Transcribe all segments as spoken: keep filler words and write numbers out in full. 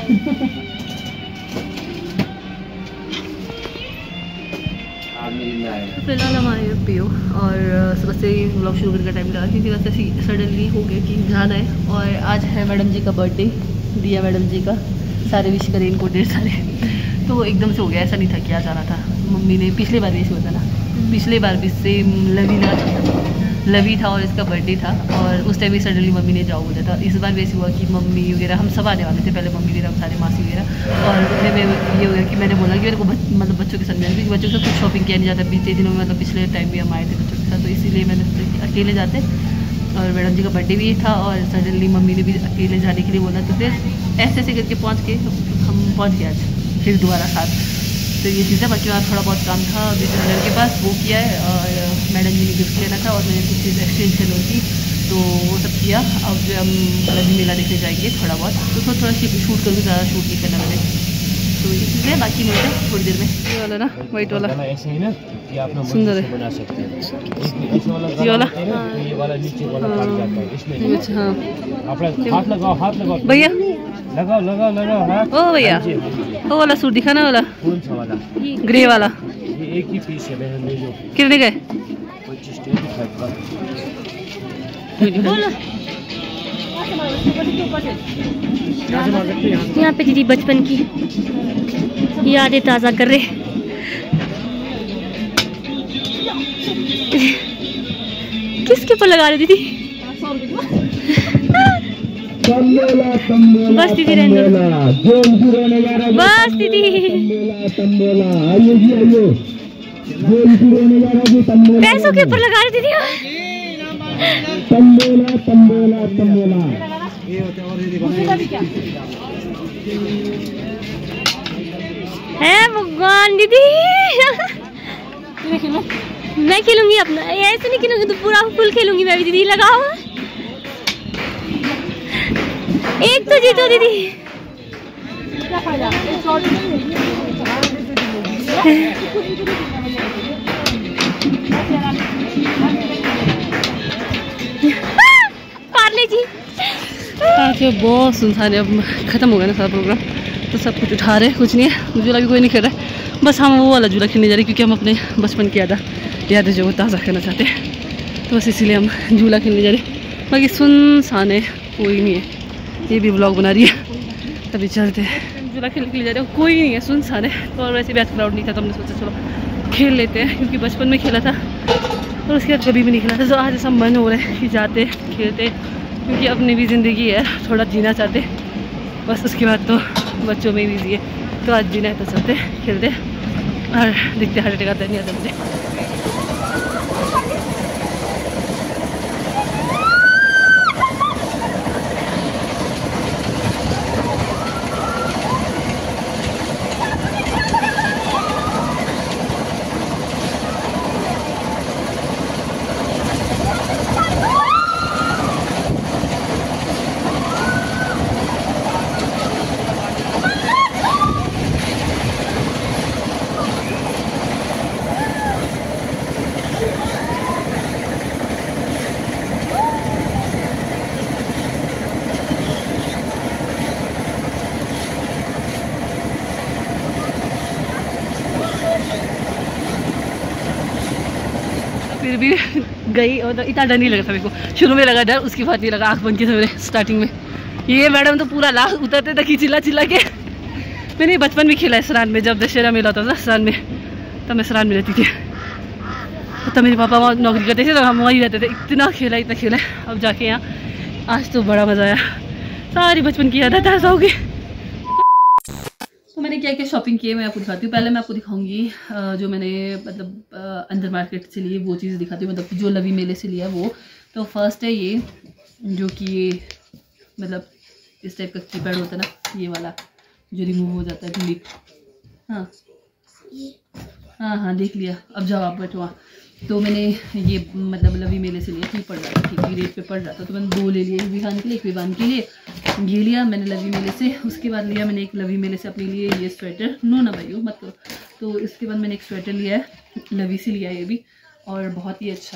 फिलहाल हम आए पियो और सुबह से व्लॉग शुरू करने का टाइम लगा क्योंकि वैसे सडनली हो गया कि जाना है। और आज है मैडम जी का बर्थडे, दिया मैडम जी का, सारे विश करे इनको ढेर सारे। तो एकदम से हो गया, ऐसा नहीं था कि आज जाना था। मम्मी ने पिछले बार भी ऐसे होता ना, पिछले बार भी सेम लवीना लवी था और इसका बर्थडे था और उस टाइम भी सडनली मम्मी ने जाओ बोला था। इस बार भी ऐसे हुआ कि मम्मी वगैरह हम सब आने वाले थे, पहले मम्मी वगैरह सारे मासी वगैरह। और उतने में ये हो गया कि मैंने बोला कि मेरे को मतलब बच्चों के साथ जाना, क्योंकि बच्चों के साथ कुछ शॉपिंग किया नहीं जाता पिछले दिनों में, मतलब पिछले टाइम भी हम आए थे बच्चों के साथ, तो इसीलिए मैंने अकेले जाते। और मैडम जी का बर्थडे भी था और सडनली मम्मी ने भी अकेले जाने के लिए बोला, तो फिर ऐसे ऐसे करके पहुँच के हम पहुँच गए आज फिर दोबारा साथ। तो ये चीज़ है। बाकी वहाँ थोड़ा बहुत काम था डिजाइनर के पास, वो किया है। और मैडम जी ने गिफ्ट लेना था और मैंने कुछ चीज़ एक्सचेंज करनी थी, तो वो सब किया। अब हम लवी मेला देखने जाएंगे थोड़ा बहुत, तो थोड़ा थोड़ा शूट करूँ, ज़्यादा शूट नहीं करना मैंने। तो ये चीज़ है, बाकी मिलते हैं थोड़ी देर में। ये वाला ना वाइट वाला ऐसे ही ना कि आप सुंदर है, बना सकते हैं। ये वाला ये वाला नीचे वाला काट जाता है इसमें। अच्छा हाँ, अपना हाथ लगाओ, हाथ लगाओ भैया, लगाओ लगाओ लगाओ हाथ। ओ भैया, वो वाला सूट दिखाना वाला, कौन सा वाला? ग्रे वाला। ये एक ही पीस है बहन, ले लो। कितने गए? पच्चीस का। यहाँ पे दीदी बचपन की यादें ताज़ा कर रहे। किसके ऊपर लगा रहे दीदी? बस दीदी रहने दो, बस दीदी। पैसों के ऊपर लगा रहे दीदी। तंबोला तंबोला तंबोला है भगवान दीदी। मैं खेलूंगी अपना, ऐसे नहीं खेलूंगी तो पूरा फुल खेलूंगी मैं भी दीदी। लगाओ एक तो जीतो दीदी। पार्ले जी आज बहुत सुनसान है। अब खत्म हो गया ना सारा प्रोग्राम, तो सब कुछ उठा रहे, कुछ नहीं है। झूला भी कोई नहीं खेल रहा है, बस हम वो वाला झूला खेलने जा रहे हैं क्योंकि हम अपने बचपन की याद यादें जो ताज़ा करना चाहते हैं, तो बस इसीलिए हम झूला खेलने जा रहे हैं। बाकी सुनसान है, कोई नहीं है। ये भी व्लॉग बना रही है, तभी चलते हैं। झूला खेलने के लिए जा रहे हो, कोई नहीं है, सुनसान है। तो और वैसे भी आज क्राउड नहीं था, तो हमने सोचा चलो खेल लेते हैं, क्योंकि बचपन में खेला था और उसके बाद कभी भी नहीं खेला था। तो आज ऐसा मन हो रहा है कि जाते खेलते, क्योंकि अपनी भी ज़िंदगी है, थोड़ा जीना चाहते, बस उसके बाद तो बच्चों में भी जी है, तो आज जीना है तो चलते खेलते और दिखते हार्ट अटैक आता नहीं आता मुझे। फिर भी गई और इतना डर नहीं लगा था मेरे को। शुरू में लगा डर, उसके बाद नहीं लगा। आँख बंद की था मेरे स्टार्टिंग में। ये मैडम तो पूरा लास्ट उतरते तक ही चिल्ला चिल्ला के। मैंने बचपन में खेला है सरान में, जब दशहरा मेला होता था सरान में, तब मैं सरान में रहती थी। तब मेरे पापा वहाँ नौकरी करते थे, तो हम वहीं रहते थे। इतना खेला इतना खेला, अब जाके यहाँ आज तो बड़ा मज़ा आया। सारी बचपन की यादें ताज़ा होगी। तो मैंने क्या क्या शॉपिंग की है मैं आपको दिखाती हूँ। पहले मैं आपको दिखाऊंगी जो मैंने मतलब अंदर मार्केट से लिए वो चीज़ दिखाती हूँ, मतलब जो लवी मेले से लिया वो। तो फर्स्ट है ये, जो कि ये मतलब इस टाइप का कीपैड होता है ना, ये वाला जो रिमूव हो जाता है डिलीट। हाँ हाँ हाँ देख लिया, अब जाओ आप बैठो वहाँ। तो मैंने ये मतलब लवी मेले से लिया, ठीक पड़ रहा था, ठीक ही रेट पे पड़ रहा था, तो मैंने दो ले लिए, एक विहान के लिए एक विवान के लिए। ये लिया मैंने लवी मेले से। उसके बाद लिया मैंने एक लवी मेले से अपने लिए ये स्वेटर, नो ना भाई मत करो। तो इसके बाद मैंने एक स्वेटर लिया है, लवी से लिया है ये भी, और बहुत ही अच्छा है,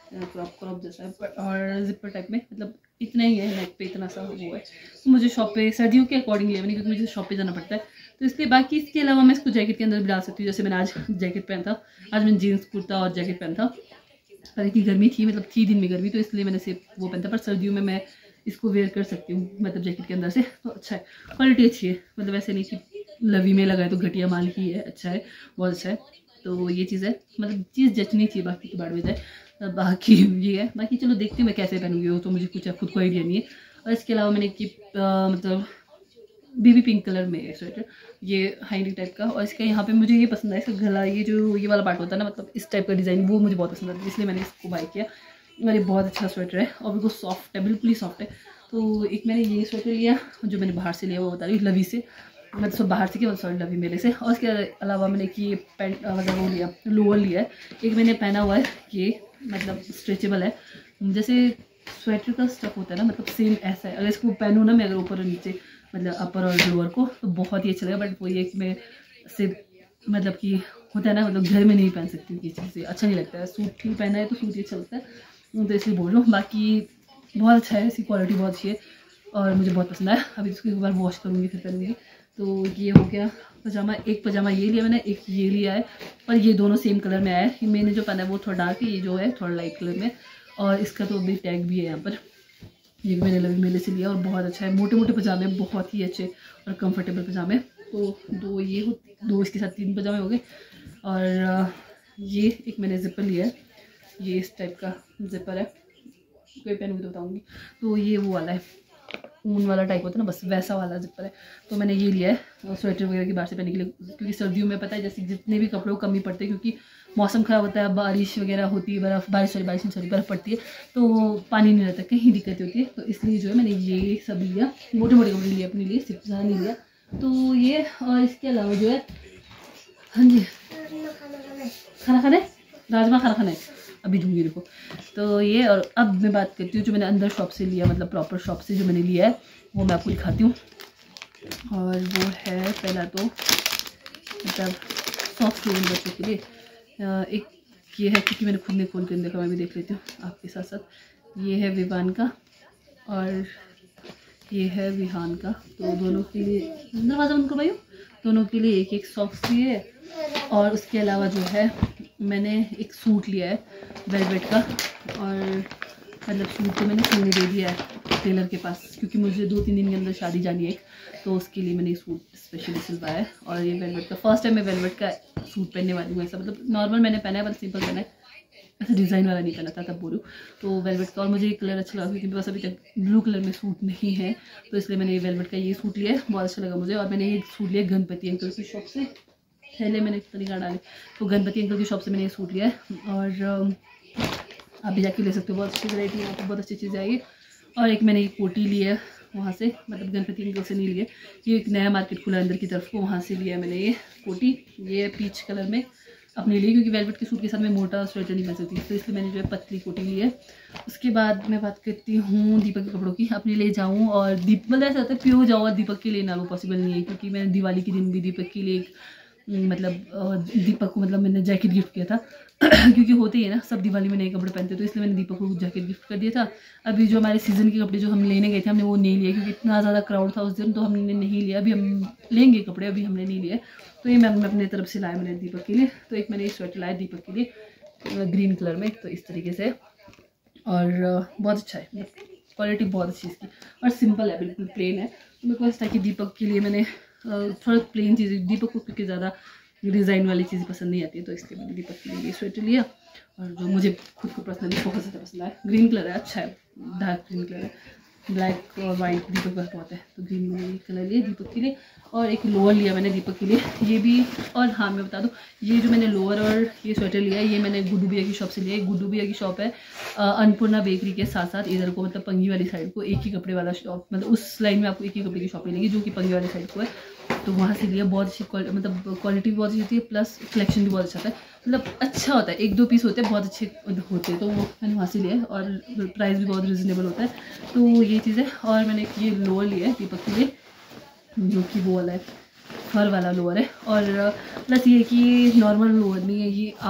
क्रॉप क्रॉप जैसा है, पर और जिपर टाइप में, मतलब इतना ही है, नेक पे इतना सा वो है। तो मुझे शॉप पे सर्दियों के अकॉर्डिंग लिया मैंने, क्योंकि मुझे शॉप पे जाना पड़ता है, तो इसलिए बाकी इसके अलावा मैं इसको जैकेट के अंदर भी डाल सकती हूँ। जैसे मैंने आज जैकेट पहना था, आज मैंने जीन्स कुर्ता और जैकेट पहना था, पर इतनी गर्मी थी, मतलब थी दिन में गर्मी, तो इसलिए मैंने सिर्फ वो पहना था। पर सर्दियों में मैं इसको वेयर कर सकती हूँ, मतलब जैकेट के अंदर से, तो अच्छा है, क्वालिटी अच्छी है, मतलब ऐसे नहीं कि लवी में लगाए तो घटिया माल ही है, अच्छा है, बहुत अच्छा है। तो ये चीज़ है, मतलब चीज़ जचनी चाहिए, बाकी की बात में जाए, बाकी ये है। बाकी चलो देखती हूँ मैं कैसे पहनूंगी, वो तो मुझे कुछ खुद को आइडिया नहीं है। और इसके अलावा मैंने कि मतलब बेबी पिंक कलर में स्वेटर, ये हाई नेक टाइप का, और इसका यहाँ पे मुझे ये पसंद है, इसका गला, ये जो ये वाला पार्ट होता है ना, मतलब इस टाइप का डिज़ाइन, वो मुझे बहुत पसंद है, इसलिए मैंने इसको बाय किया। और ये बहुत अच्छा स्वेटर है और बिल्कुल सॉफ्ट है, बिल्कुल ही सॉफ्ट है। तो एक मैंने ये स्वेटर लिया जो मैंने बाहर से लिया, वो बता रही हूँ, लवी से, मतलब सब बाहर से किया, सॉरी लवी मेले से। और इसके अलावा मैंने कि ये पैंट मतलब वो लिया, लोअर लिया है, एक मैंने पहना हुआ है, ये मतलब स्ट्रेचेबल है, जैसे स्वेटर का स्टफ होता है ना, मतलब सेम ऐसा है। अगर इसको पहनूँ ना मैं, अगर ऊपर और नीचे, मतलब अपर और लोअर को, तो बहुत ही अच्छा लगेगा। बट वो ये कि मैं से मतलब कि होता है ना, मतलब घर में नहीं पहन सकती ये चीज़ें, अच्छा नहीं लगता है। सूट ही पहना है तो सूट ही अच्छा लगता है, तो इसलिए बोल रहा हूँ। बाकी बहुत अच्छा है, इसकी क्वालिटी बहुत अच्छी है और मुझे बहुत पसंद आया। अभी इसको एक बार वॉश करूँगी फिर पहनूँगी। तो ये हो गया पजामा, एक पजामा ये लिया मैंने, एक ये लिया है, पर ये दोनों सेम कलर में आया है। मैंने जो पहना है वो थोड़ा डार्क है, ये जो है थोड़ा लाइट कलर में, और इसका तो अभी टैग भी है यहाँ पर। ये भी मैंने लवी मेले से लिया और बहुत अच्छा है, मोटे मोटे पजामे, बहुत ही अच्छे और कंफर्टेबल पजामे। तो दो ये हो, दो इसके साथ तीन पजामे हो गए। और ये एक मैंने जिपर लिया है, ये इस टाइप का जिपर है, कोई पहनूँगी तो बताऊँगी। तो ये वो वाला है, ऊन वाला टाइप होता है ना, बस वैसा वाला जिपर है। तो मैंने ये लिया है स्वेटर वगैरह की बाहर से पहनने के लिए, क्योंकि सर्दियों में पता है जैसे जितने भी कपड़ों कमी पड़ते हैं, क्योंकि मौसम ख़राब होता है, बारिश वगैरह होती है, बर्फ़ बारिश सॉरी बारिश सॉरी बर्फ़ पड़ती है, तो पानी नहीं रहता, कहीं दिक्कत होती है। तो इसलिए जो है मैंने ये सब लिया, मोटे मोटे कपड़े लिए अपने लिए, सिर्फ ज़्यादा नहीं लिया। तो ये, और इसके अलावा जो है, हाँ जी, खाना खाना है, राजमा खाना खाना है, अभी दूँगी देखो। तो ये, और अब मैं बात करती हूँ जो मैंने अंदर शॉप से लिया, मतलब प्रॉपर शॉप से जो मैंने लिया है, वो मैं आपको दिखाती हूँ। और वो है पहला तो मतलब सॉफ्ट लोन बच्चों के लिए, एक ये है, क्योंकि मैंने खुद ने खोल कर देखा, मैं भी देख लेती हूँ आपके साथ साथ। ये है विवान का और ये है विहान का, तो दोनों के लिए दरवाज़ा बंद करो भाइयों, दोनों के लिए एक एक सॉक्स लिए है। और उसके अलावा जो है मैंने एक सूट लिया है वेलवेट का, और मतलब सूट तो मैंने सिलने दे दिया है टेलर के पास, क्योंकि मुझे दो तीन दिन के अंदर शादी जानी है, तो उसके लिए मैंने सूट स्पेशली सिलवाया है। और ये वेलवेट का फर्स्ट टाइम मैं वेलवेट का सूट पहनने वाली हूँ, ऐसा मतलब नॉर्मल मैंने पहना है, बस सिंपल पहना है, ऐसा डिज़ाइन वाला नहीं पहना था, तब बोलूँ तो वेलवेट का। और मुझे ये कलर अच्छा लगा, क्योंकि मेरे पास अभी तक ब्लू कलर में सूट नहीं है, तो इसलिए मैंने ये वेलवेट का ये सूट लिया है, बहुत अच्छा लगा मुझे। और मैंने ये सूट लिया गणपति अंकल की शॉप से, थैले मैंने तरीका डाले, तो गणपति अंकल की शॉप से मैंने ये सूट लिया है। और आप भी जाके ले सकते हो, बहुत अच्छी वैरायटी है, बहुत अच्छी चीज़ें आई। और एक मैंने एक कोटी ली है वहाँ से, मतलब गणपति अंकल से नहीं लिए, ये एक नया मार्केट खुला अंदर की तरफ को, वहाँ से लिया मैंने ये कोटी, ये पीच कलर में अपने लिए, क्योंकि वेलवेट के सूट के साथ मैं मोटा स्वेटर नहीं पहन सकती, तो इसलिए मैंने जो है पतली कोटी ली है। उसके बाद मैं बात करती हूँ दीपक के कपड़ों की, अपने लिए जाऊँ और दीप मतलब ऐसा होता है प्योर जाऊँ और दीपक के लिए ना, वो पॉसिबल नहीं है, क्योंकि मैंने दिवाली के दिन भी दीपक के लिए एक मतलब दीपक को मतलब मैंने जैकेट गिफ्ट किया था क्योंकि होते ही है ना, सब दिवाली में नए कपड़े पहनते, तो इसलिए मैंने दीपक को जैकेट गिफ्ट कर दिया था। अभी जो हमारे सीज़न के कपड़े जो हम लेने गए थे, हमने वो नहीं लिए, क्योंकि इतना ज़्यादा क्राउड था उस दिन, तो हमने नहीं लिया। अभी हम लेंगे कपड़े, अभी हमने नहीं लिए। तो ये मैं अपने तरफ से लाया मैंने दीपक के लिए। तो एक मैंने स्वेटर लाया दीपक के लिए ग्रीन कलर में, तो इस तरीके से, और बहुत अच्छा है, क्वालिटी बहुत अच्छी इसकी, और सिंपल है, बिल्कुल प्लेन है। तो मेरे को ऐसा था कि दीपक के लिए मैंने थोड़ा प्लेन चीज़ें, दीपक को क्योंकि ज़्यादा डिज़ाइन वाली चीज़ें पसंद नहीं आती है, तो इसलिए मैंने दीपक के लिए ये स्वेटर लिया। और जो मुझे खुद को पर्सनली बहुत ज़्यादा पसंद आया, ग्रीन कलर है, अच्छा है, डार्क ग्रीन कलर है, ब्लैक और वाइट दीपक का बहुत है, तो ग्रीन मैंने ये कलर लिया दीपक के लिए। और एक लोअर लिया मैंने दीपक के लिए, ये भी। और हाँ मैं बता दूँ, ये जो मैंने लोअर और ये स्वेटर लिया है, ये मैंने गुड्डू भैया की शॉप से लिया है। गुड्डू भैया की शॉप है अन्नपूर्णा बेकरी के साथ साथ इधर को, मतलब पंगी वाली साइड को, एक ही कपड़े वाला शॉप, मतलब उस लाइन में आपको एक ही कपड़े की शॉप मिलेगी जो कि पंगी वाली साइड को है, तो वहाँ से लिया। बहुत अच्छी मतलब क्वालिटी भी बहुत अच्छी होती है, प्लस कलेक्शन भी बहुत अच्छा होता है, मतलब अच्छा होता है, एक दो पीस होते हैं बहुत अच्छे होते हैं, तो वो मैंने वहाँ से लिया है। और प्राइस भी बहुत रिजनेबल होता है, तो ये चीज़ है। और मैंने ये लोअर लिया है दीपक के लिए, जो कि वो वाला है, फर वाला लोअर है। और प्लस ये कि नॉर्मल लोअर नहीं है, ये आप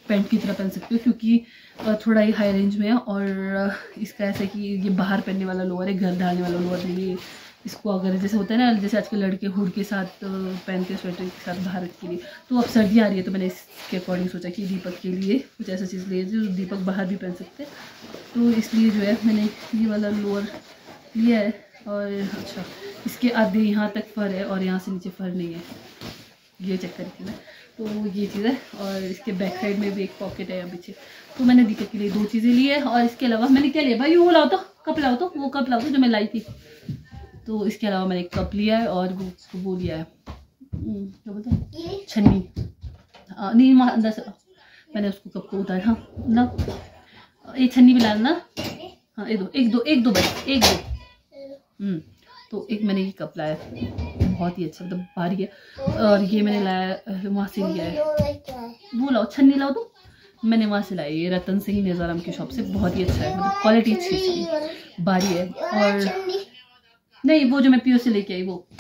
पैंट की तरह पहन सकते हो, क्योंकि थोड़ा ही हाई रेंज में है। और इसका ऐसा कि ये बाहर पहनने वाला लोअर है, घर डालने वाला लोअर नहीं है। इसको अगर जैसे होता है ना, जैसे आजकल लड़के हुड के साथ पहनते हैं, स्वेटर के साथ बाहर के लिए, तो अब सर्दी आ रही है तो मैंने इसके अकॉर्डिंग सोचा कि दीपक के लिए कुछ ऐसा चीज़ ले जो दीपक बाहर भी पहन सकते हैं। तो इसलिए जो है मैंने ये वाला लोअर लिया है। और अच्छा, इसके आधे यहाँ तक फर है और यहाँ से नीचे फर नहीं है, ये चेक करी थी मैं। तो ये चीज़ है। और इसके बैक साइड में भी एक पॉकेट है यहाँ पीछे। तो मैंने दीपक के लिए दो चीज़ें ली है। और इसके अलावा मैंने क्या लिया भाई, वो लाओ तो कप लाओ तो वो कप लाओ तो जो मैं लाई थी। तो इसके अलावा मैंने एक कप लिया है और वो वो लिया है क्या बोलते हैं, छन्नी। हाँ नहीं, वहाँ अंदर से मैंने उसको कप को उतारा। हाँ ना, ये छन्नी भी लाना ना। हाँ एक दो एक दो एक दो बस एक दो हम्म तो एक मैंने ये कप लाया, बहुत ही अच्छा, मतलब भारी है। और ये मैंने लाया वहाँ से लिया है, वो लाओ छन्नी लाओ तो मैंने वहाँ से लाई, ये रतन सिंह नेज़ाराम की शॉप से, बहुत ही अच्छा है, मतलब क्वालिटी अच्छी है, भारी है। और नहीं, वो जो मैं पीओ से लेके आई वो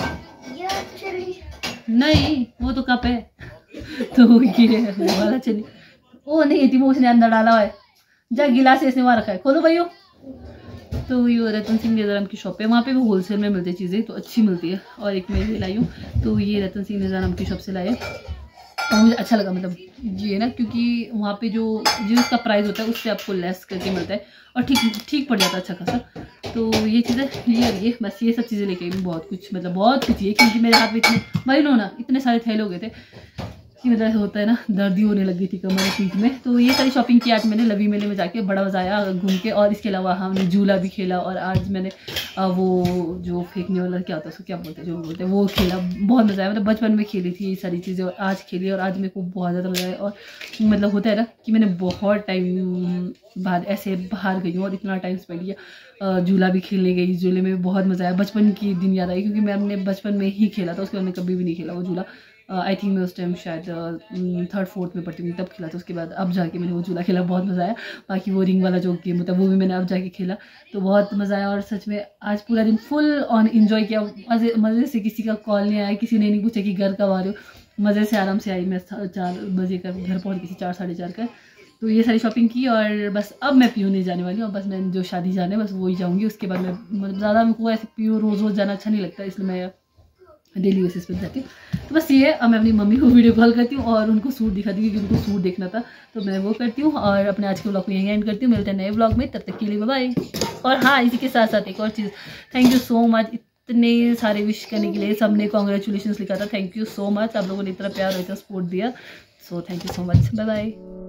नहीं, वो तो कप है। तो ये वो वाला छन्नी ओ नहीं थी, वो उसने अंदर डाला हुआ है, जा गिलास इसने वहाँ रखा है, खोलो भाइयों। तो ये रतन सिंह नेज़ाराम की शॉप है, वहाँ पे भी होलसेल में मिलती है चीज़ें, तो अच्छी मिलती है। और एक मैं ये लाई हूँ, तो ये रतन सिंह नेज़ाराम की शॉप से लाई है और मुझे अच्छा लगा, मतलब ये ना, क्योंकि वहाँ पे जो जो इसका प्राइस होता है उससे आपको लेस करके मिलता है और ठीक ठीक पड़ जाता है अच्छा खासा। तो ये चीज़ें ये और ये बस ये सब चीज़ें लेके आई, बहुत कुछ, मतलब बहुत कुछ है, क्योंकि मेरे हाथ में इतने वही लो ना इतने सारे थैले हो गए थे कि मतलब होता है ना, दर्द ही होने लगी थी कमर पीठ में। तो ये सारी शॉपिंग की आज मैंने लवी मेले में जाके, बड़ा मज़ा आया घूम के। और इसके अलावा हमने झूला भी खेला और आज मैंने वो जो फेंकने वाला क्या होता है उसको क्या बोलते हैं, जो बोलते हैं वो खेला, बहुत मज़ा आया। मतलब बचपन में खेली थी ये सारी चीज़ें और आज खेली और आज मेरे को बहुत ज़्यादा मज़ा आया। और मतलब होता है ना कि मैंने बहुत टाइम बाद ऐसे बाहर गई हूँ और इतना टाइम स्पेंड किया। झूला भी खेलने गई, झूले में बहुत मज़ा आया, बचपन की दिन याद आई, क्योंकि मैं अपने बचपन में ही खेला था, उसके बाद मैंने कभी भी नहीं खेला वो झूला। आई थिंक मैं उस टाइम शायद थर्ड फोर्थ में पढ़ती थी तब खेला था, उसके बाद अब जाके मैंने वो झूला खेला, बहुत मज़ा आया। बाकी वो रिंग वाला जो गेम होता है वो भी मैंने अब जाके खेला, तो बहुत मज़ा आया। और सच में आज पूरा दिन फुल ऑन इन्जॉय किया, मज़े मज़े से, किसी का कॉल नहीं आया, किसी ने नहीं पूछा कि घर कब आ रहे हो, मज़े से आराम से आई। मैं चार बजे का घर पहुँच गई थी, चार साढ़े चार का। तो ये सारी शॉपिंग की और बस अब मैं पीओ नहीं जाने वाली हूँ, बस मैं जो शादी जाने बस वही जाऊँगी। उसके बाद मैं मतलब ज़्यादा मेरे को ऐसे पीओ रोज़ रोज़ जाना अच्छा नहीं लगता, इसलिए मैं डेली बेसिस पे जाती हूँ। तो बस ये, अब मैं अपनी मम्मी को वीडियो कॉल करती हूँ और उनको सूट दिखाती हूँ, क्योंकि उनको सूट देखना था, तो मैं वो करती हूँ। और अपने आज के व्लॉग को यहीं एंड करती हूँ, मिलते हैं नए व्लॉग में, तब तक के लिए बाय बाय। और हाँ, इसी के साथ साथ एक और चीज़, थैंक यू सो मच इतने सारे विश करने के लिए, सबने कॉन्ग्रेचुलेशन लिखा था, थैंक यू सो मच। आप लोगों ने इतना प्यार और इतना सपोर्ट दिया, so thank you so much, bye bye.